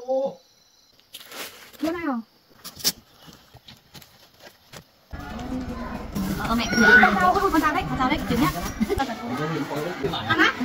Bữa nào? Mẹ con sao đấy, chừng nhá. Ăn á.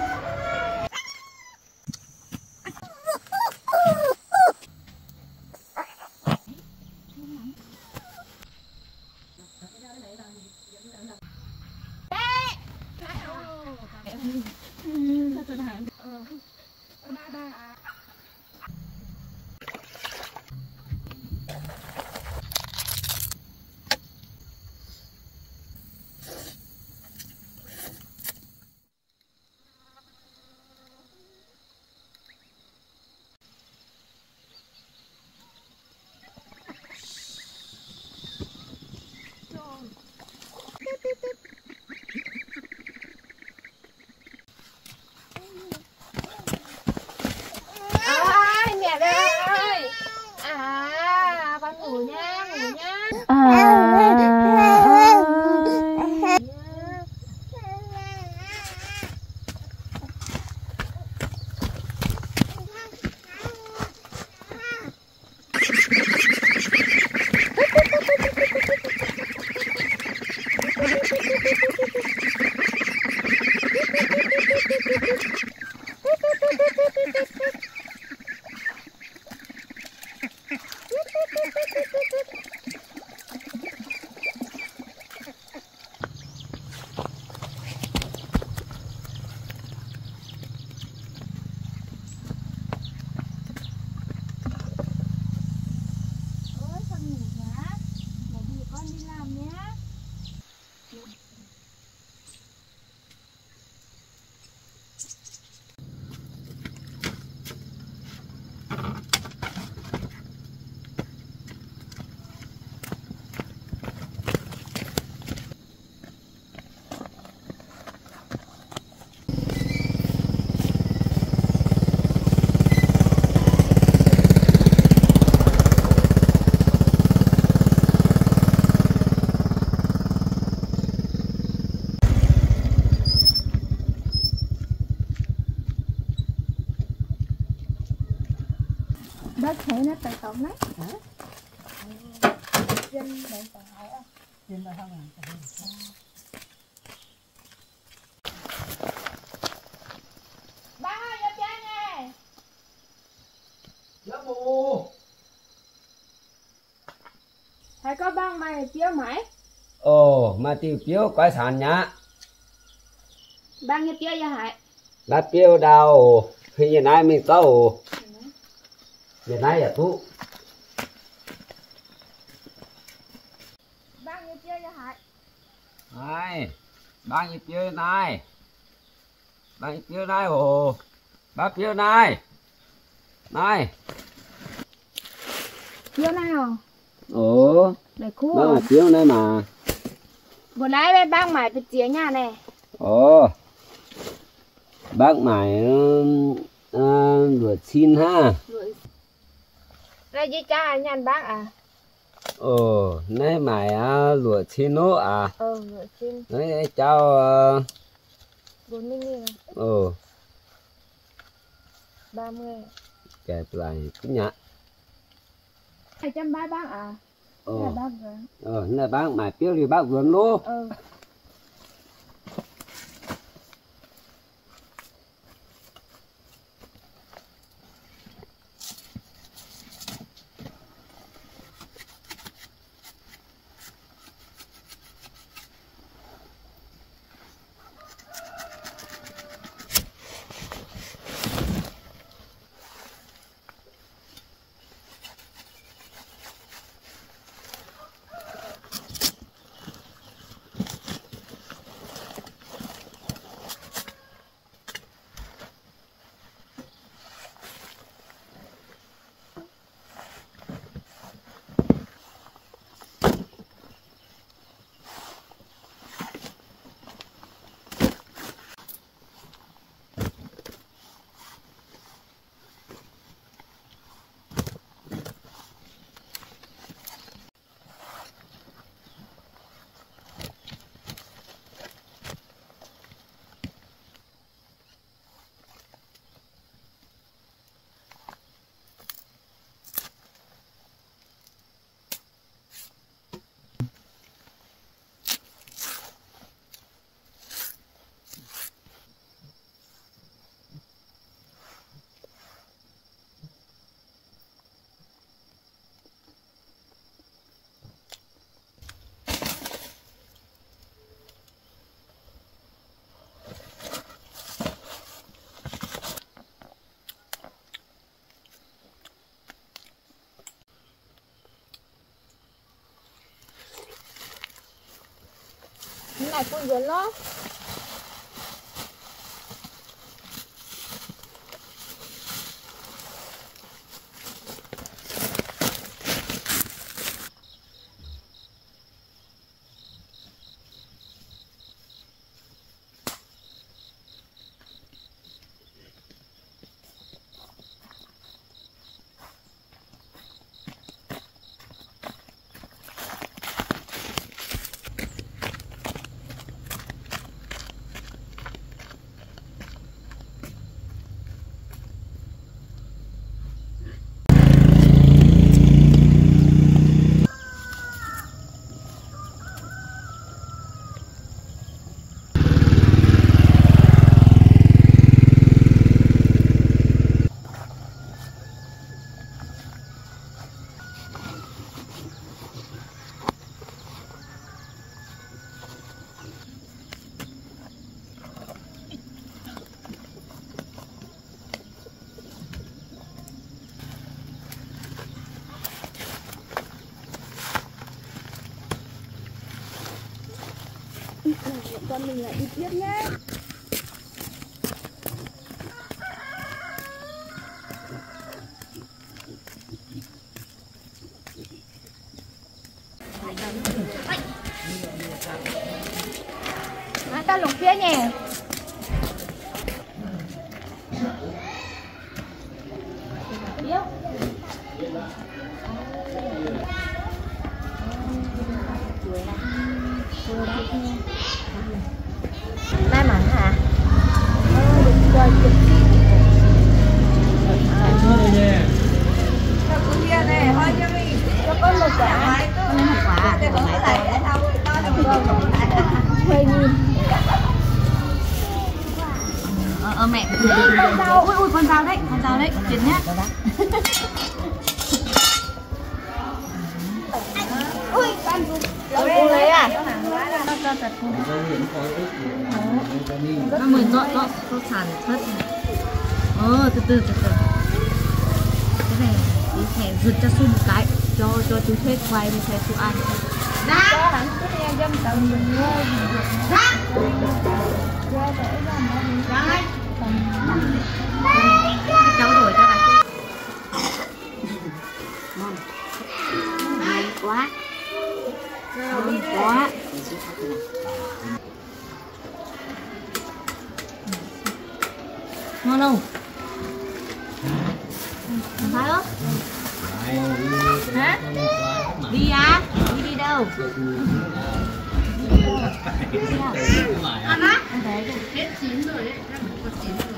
Mẹ đây ơi. Con ngủ nha, ngủ nha. Bác thấy nó tự tổng đấy. Hả? Dân để tự hỏi à? Dân là không làm. Bác ơi, vô chơi nè. Dạ bố. Thầy có băng mày chiếu mày. Mà tiêu chiếu quái sản nhá. Băng như chiếu cho hại. Là tiêu đào. Khi như này mình có. Như này là thú. Băng như chiếu cho hại. Này. Bác như tiêu này. Bác như tiêu này hồ. Bác tiêu này. Này. Chiếu nào? Để khu Bác rồi. là tiêu này mà. Vừa nãy bác mày phải chiếu nhà này. Bác mày rửa xin ha. Đây gì cha nhàn bác à? Này mày rửa xin nô à. Rửa xin. Đấy cháu 40 nghìn à? 30. Kẹp lại cái nhá. 230 bác à? Là bác vườn. Này bác mày tiêu thì bác vườn luôn. lại phun dần lo. Con mình lại đi tiếp nhé. Ta lục phía nhỉ. May mắn hả? Cho con một quả. Con một quả. Mẹ. Ui ui con dao đấy, chuyển nhá. Ui con lấy à? Nó mới dọn có sàn thất. Từ từ. Cái này đi thẻ giật cho Su một cái, cho chú Thết quay đi thẻ Su ăn. Ra. Dâm tầm mình ngơi. Ra. Cháu đổi cho này. Ngon. Ngon quá. Ngon quá. Ngon không? Phải không? Hả? Đi à? Đi đâu? Ăn á? Hết chín rồi đấy, có chín rồi.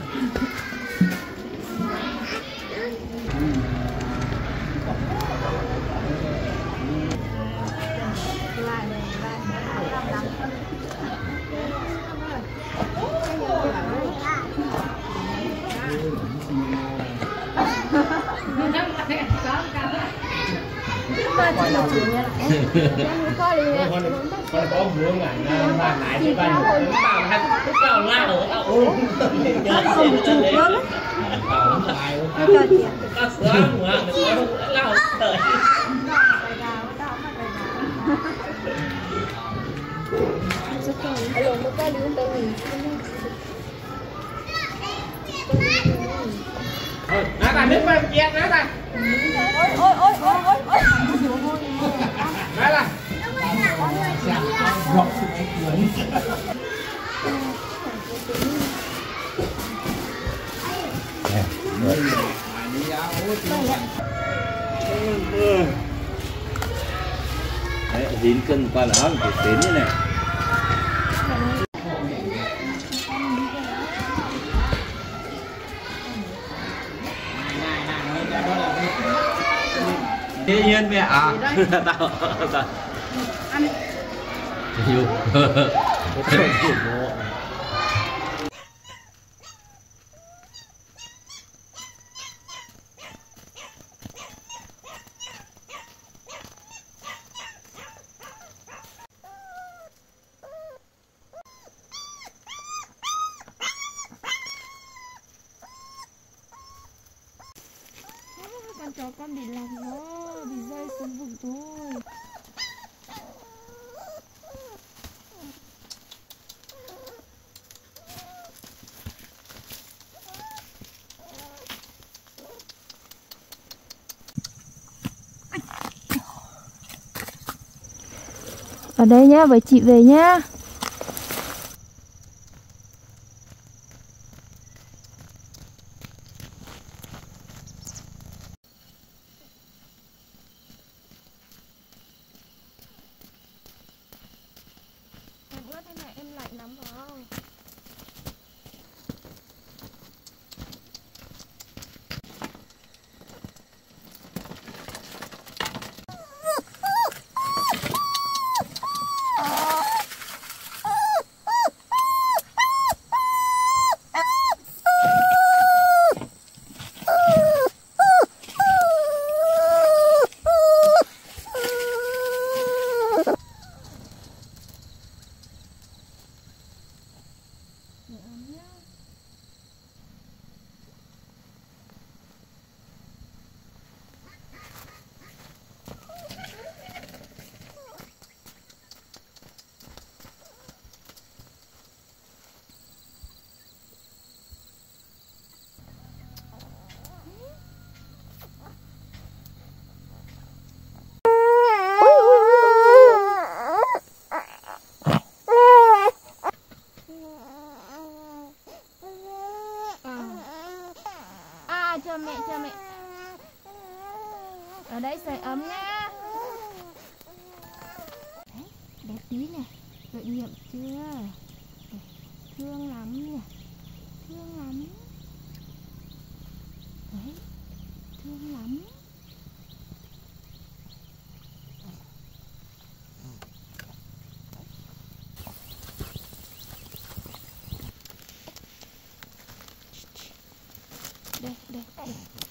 Con có vướng ảnh mà lại thì bạn lúc nào la ở tao uống không chụp luôn đấy có sướng mà nó lao tới nói ta nước qua chén nói ta ôi nói là đấy, dính cân qua là áo phải đến như này. Tự nhiên mẹ à? Tao ăn đi. Con chó con bị làm nó bị rơi xuống vực thôi. Ở đây nhá, với chị về nhá. Em ướt thế này, em lạnh lắm phải không? Cho mẹ ở đây sưởi ấm nhá. Đấy, đẹp tí này, đội nhiệm chưa? Đấy, thương lắm nhỉ, thương lắm. Đấy, thương lắm. Đây, đây, đây.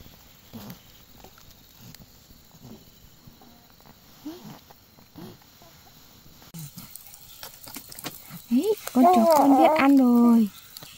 Đấy, con chó con biết ăn rồi.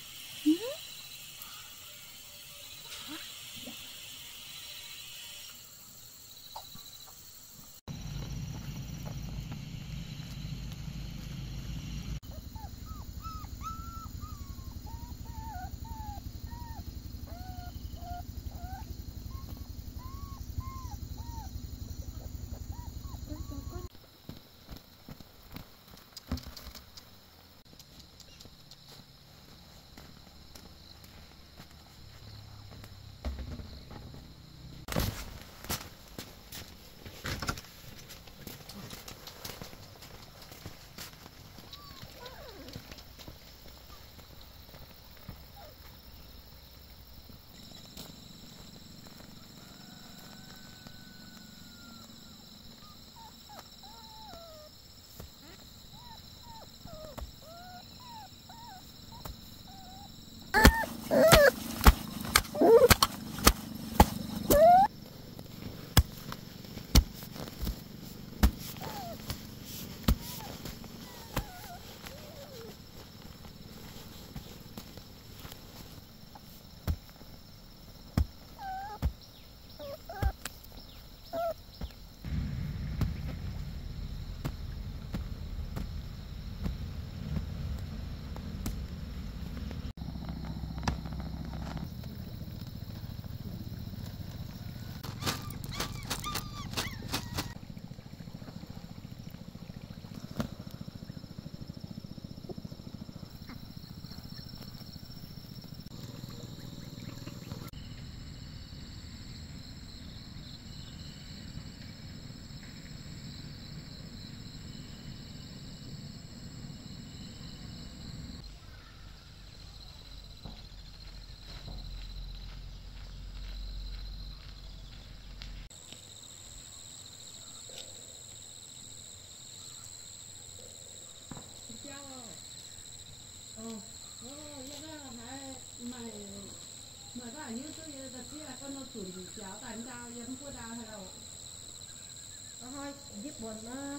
Thôi giúp buồn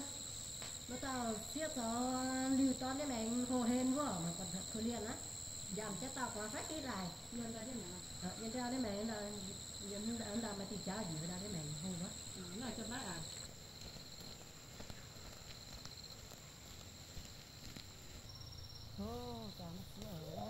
nó tao xiết cho lưu toán cái mình hồ hên quá mà còn thật thôi liền á giảm chết tao quá phát ít lại nhân ra thế nào nhân ra đấy mày là nhân ra mà thì trả gì ra đấy mày hay quá nói cho bác à ô chả mất rồi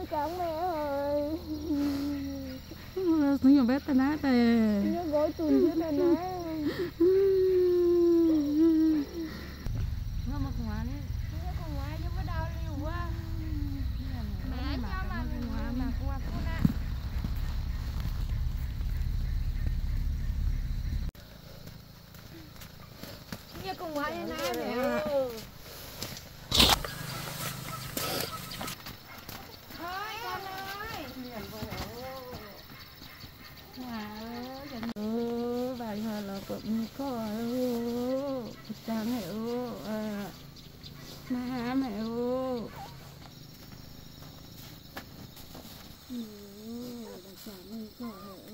Cảm mẹ ơi. Nó nhiều bé ta ná tè. Nhớ gối tuần chứ ta ná. Nó mà khóa đi. Nhớ con ngoại chứ có đau liều quá. Mẹ cho mà qua cô nè. Nhớ con ngoại như ná mẹ. Thôi con ơi. Bài hồi là cũng có cha mẹ má mẹ cha mẹ có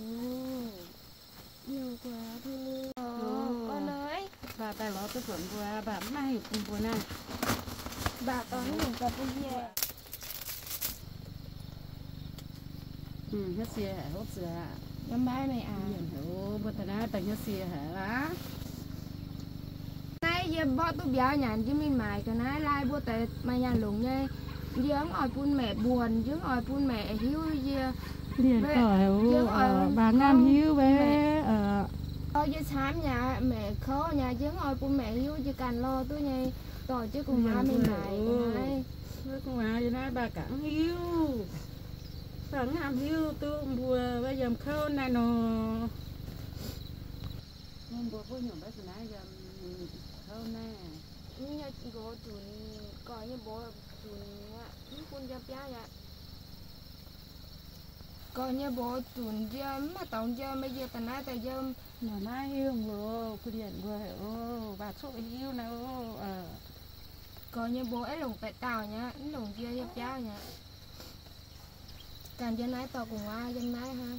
yêu quá thương Con ơi. bà tài lo tôi phận qua bà mai cùng buồn này Bà con mình có cái gì? hết xe hả hốt xe Em bay mày à. hiểu bữa nay tại hết xe hả á Nay giờ bỏ tôi béo nhàn chứ mình mày cái này lai bữa tới mà nhà lủng nha. Giờ ngồi phun mẹ buồn chứ ngồi phun mẹ hiếu giờ liền cởi bà ngam hiếu về giờ sáng nhà mẹ khó nhà chứ ngồi phun mẹ hiếu chứ cần lo tôi nha. Tỏi chứ cùng má mình mày cái này. với con má vậy này bà cẳng hiếu bà ngam hiếu tôi bùa bây giờ khâu này nó hôm bữa vui nhỏ bé từ nãy giờ khâu này Như gỗ chuồn coi như bố chuồn á, phun cho béo vậy. Coi như bố chuồn dơm mà tổng dơm bây giờ tao nói tao dơm. mà nay hiếu vừa cứ điện vừa bà số hiếu nào Coi như bố ấy lủng tại tàu nhá, lủng kia cho béo nhá. Càng cho nái tao cùng ai cho nái ha.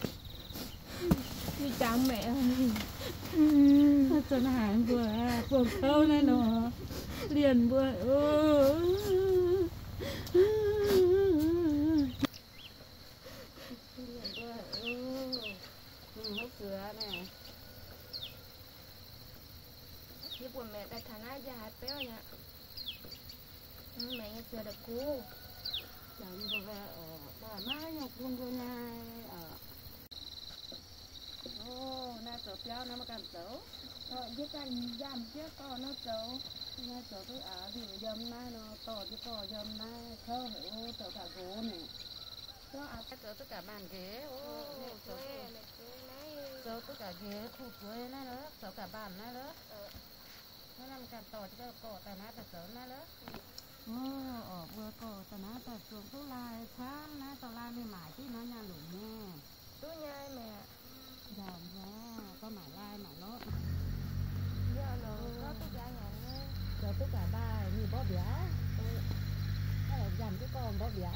Như chàng mẹ ơi. cho nó hải vừa khâu này nó liền vừa hút sữa nè Như buồn mẹ đã thả nái ra hạt béo nhá. Mẹ nghe sửa được cú. chẳng vừa về bà mai nhọc luôn vô nhà nay sữa béo nó mà cần sữa Chứ cần giảm chứ có nó trấu. nay sữa tôi thì dầm nay nó to chứ có dầm nay khâu hiểu sữa cả gỗ này Có sữa tất cả bàn ghế sữa sữa tất cả ghế khu cưới này nữa sữa cả bàn này nữa nó làm cả to chứ có tại nát sữa này nữa vừa có tại nát tại sữa tôi lai sáng nát tao lai mới mãi chứ nó nhà lủng nha tôi nhai mẹ. dầm ra có mãi lai mãi lót Giờ nó có tôi giá nhận nha. sữa tất cả bài như bó bía dầm chứ còn bó bía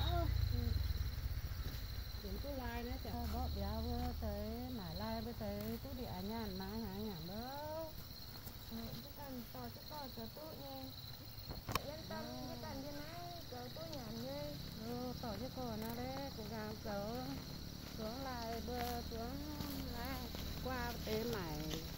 chúng tôi lai nữa chả bó bía vừa tới mãi lai với tới tôi đi ăn nhàn mãi hả nhàn đó Chứ cần to chứ có sữa tôi nha. Yên tâm chứ cần cho nái sữa tôi nhận nha. tỏ chứ còn nào đấy cố gắng sớm xuống lại bữa xuống lại qua tế mải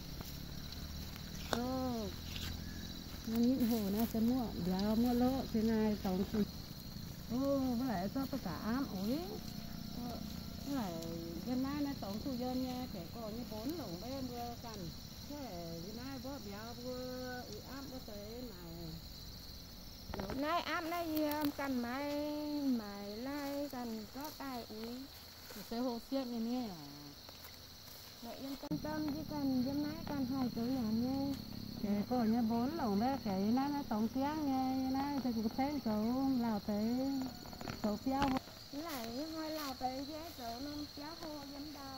nó nhịn hồ này sẽ mua béo mua lỗ thế này tổng sự với lại cho tất cả ám ối với lại dân nay nó tổng thu dân nha kẻ có như 4 lồng bên vừa cần thế dân nay bữa béo vừa ám bữa tế mải Nay ám nay cần mày lai cần có tài úi. sẽ hồ xiết này nè Mẹ yên tâm chứ cần dân nái cần hai chỗ nhận nha. cái có như 4 lồng bé cái này nó tổng tiếng nha này thì cũng thấy chỗ lào tới chỗ phiếu Lại hơi lào tới ghé chỗ nó cháu hô dân đâu.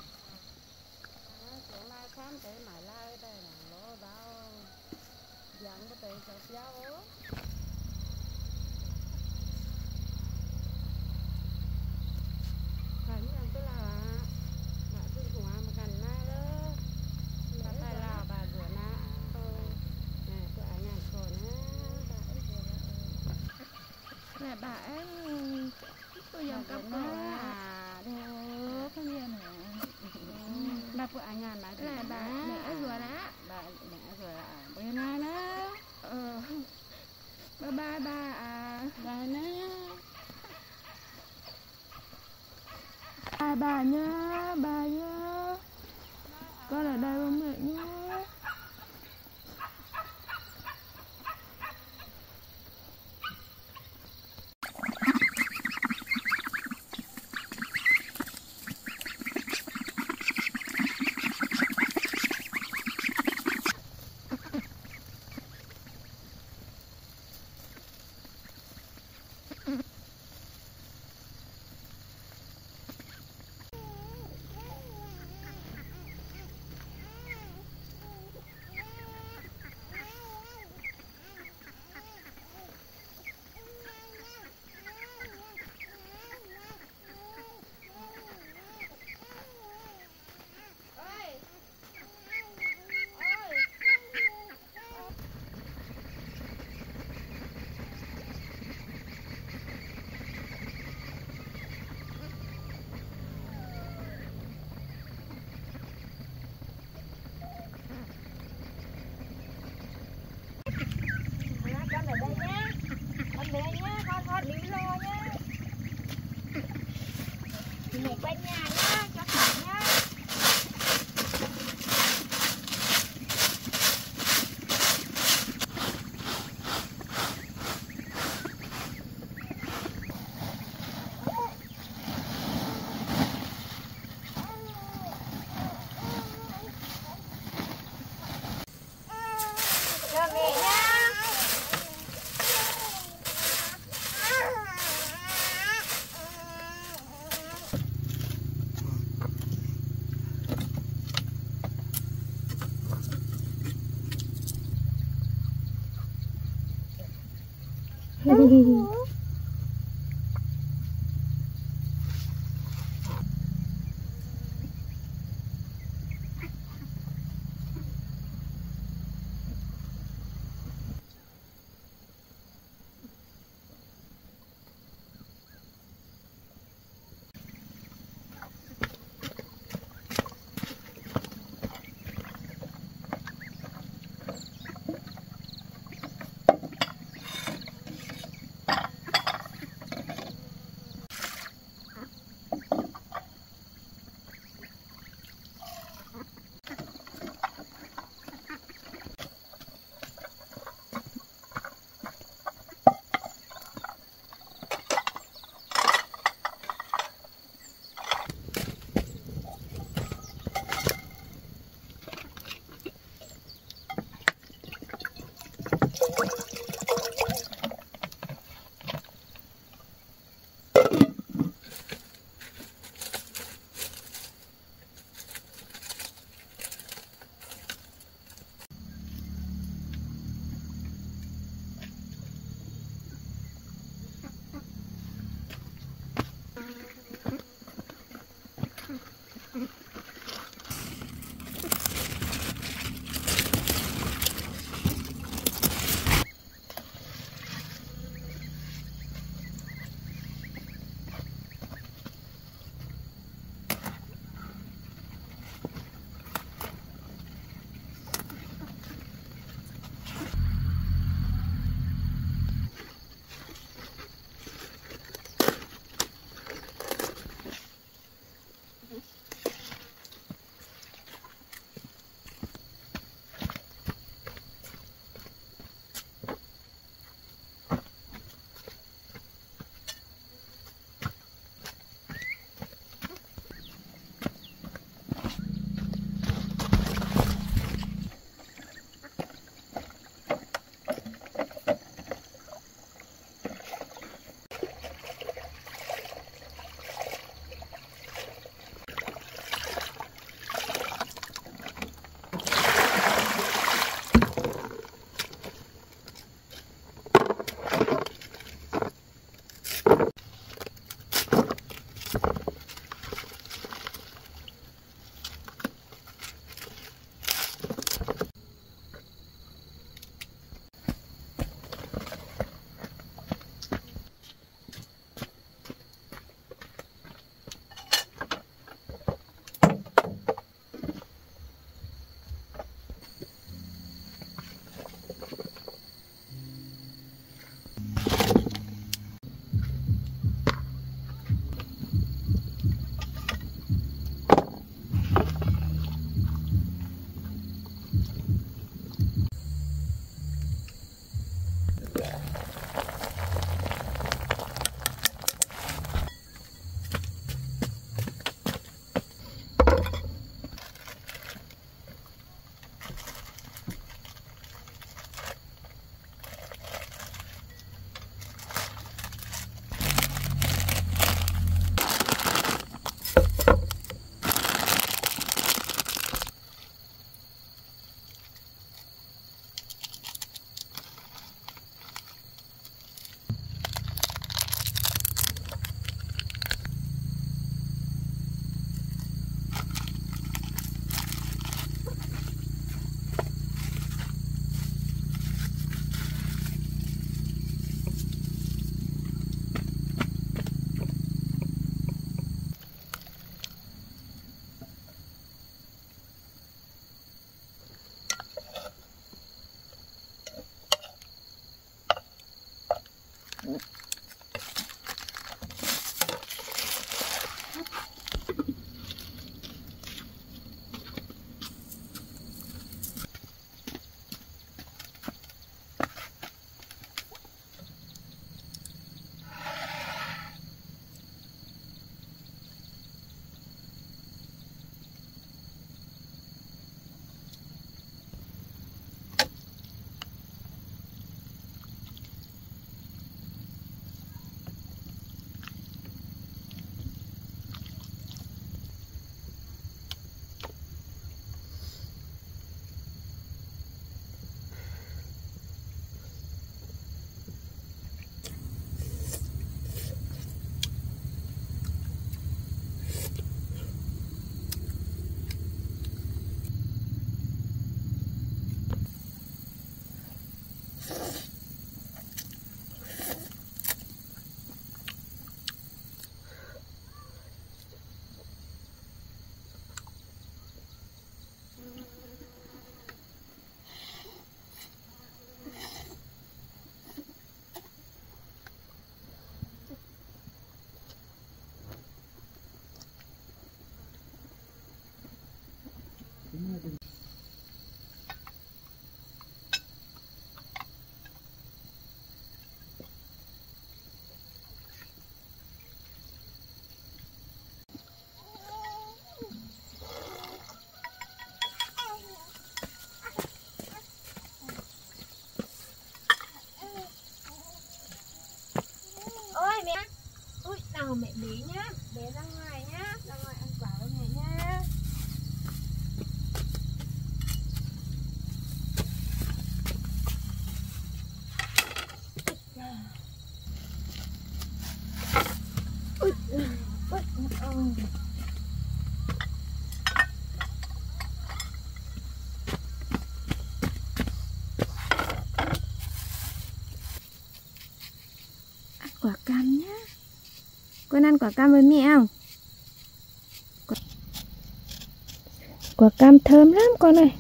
chỗ lai khám tới mãi lai đây là lỗ bao dẫn có tới chỗ phiếu cảnh nhận tức là bà xin của mà cần na đó bà tay là bà rửa na nè tôi ảnh nhận rồi nè Là bà ấy tôi dòng cặp nó bà đồ cái gì nè bà phụ ảnh nhận lại là bà mẹ vừa đó. bà mẹ rửa bên này nè Bye bye bà à. đây nè bye bà nhá, bà nhá. Con ở đây với mẹ nhá. Ôi mẹ, ui nào mẹ bé nhá, bé ra ngoài nhá, ra ngoài ăn quả với mẹ nhá. Ui, ui, quả cam nhá. Con ăn quả cam với mẹ không? Quả cam thơm lắm con ơi.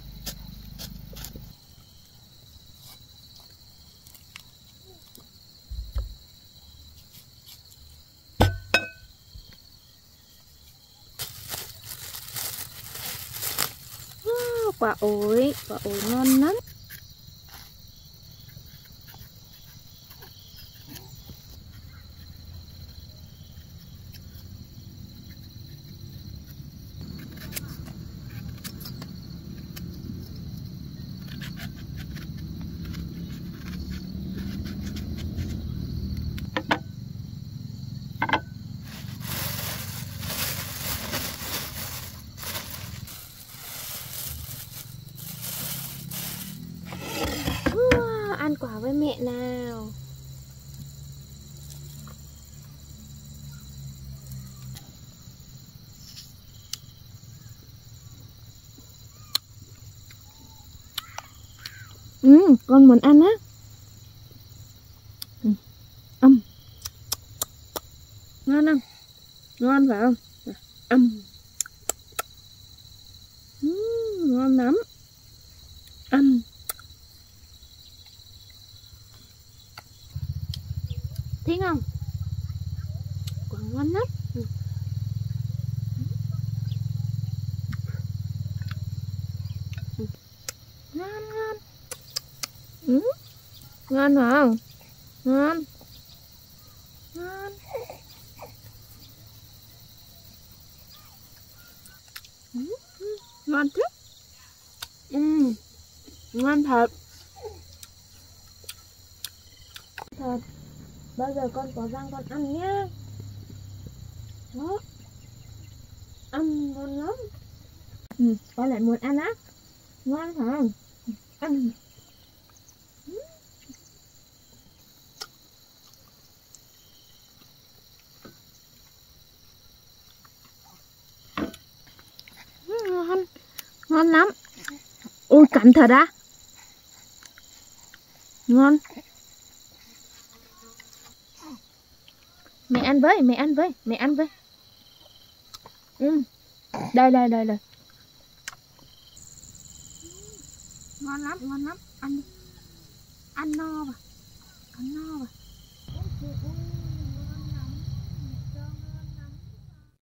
Quả ổi ngon lắm. Ăn quả với mẹ nào. Con muốn ăn á. Ngon không? Ngon phải không? Ngon lắm. Thích không? Quả ngon lắm. Ngon ngon. Ngon phải không? Ngon. Ngon. Ngon chứ? Ngon thật. Thật. Bao giờ con có răng con ăn nhá. Đó. Ăn ngon lắm. Con lại muốn ăn á. Ngon phải không? Ăn. Ngon. Ngon lắm. Ôi cắn thật á. Ngon. Mẹ ăn với, mẹ ăn với, mẹ ăn với. Đây. Ngon lắm, ăn đi. Ăn no vào.